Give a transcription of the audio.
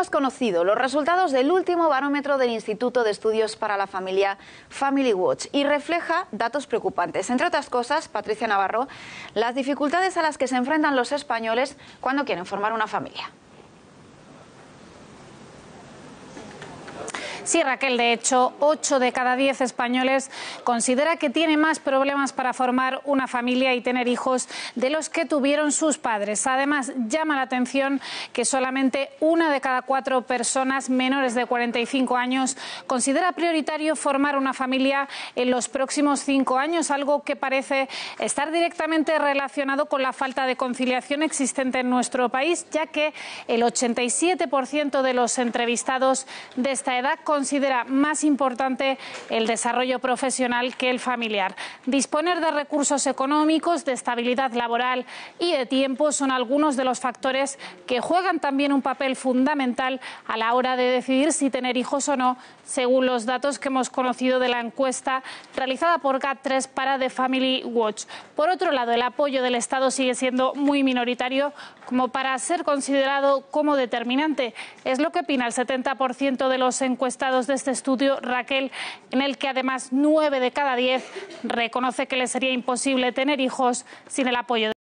hemos conocido los resultados del último barómetro del Instituto de Estudios para la Familia, Family Watch, y refleja datos preocupantes. Entre otras cosas, Patricia Navarro, las dificultades a las que se enfrentan los españoles cuando quieren formar una familia. Sí, Raquel, de hecho, 8 de cada 10 españoles considera que tiene más problemas para formar una familia y tener hijos de los que tuvieron sus padres. Además, llama la atención que solamente 1 de cada 4 personas menores de 45 años considera prioritario formar una familia en los próximos 5 años, algo que parece estar directamente relacionado con la falta de conciliación existente en nuestro país, ya que el 87% de los entrevistados de esta edad considera más importante el desarrollo profesional que el familiar. Disponer de recursos económicos, de estabilidad laboral y de tiempo son algunos de los factores que juegan también un papel fundamental a la hora de decidir si tener hijos o no, según los datos que hemos conocido de la encuesta realizada por GAT3 para The Family Watch. Por otro lado, el apoyo del Estado sigue siendo muy minoritario como para ser considerado como determinante. Es lo que opina el 70% de los encuestados de este estudio, Raquel, en el que además 9 de cada 10 reconoce que le sería imposible tener hijos sin el apoyo